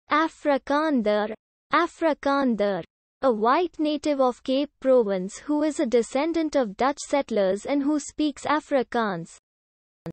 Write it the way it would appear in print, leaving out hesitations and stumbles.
Afrikander. Afrikander. A white native of Cape Province who is a descendant of Dutch settlers and who speaks Afrikaans.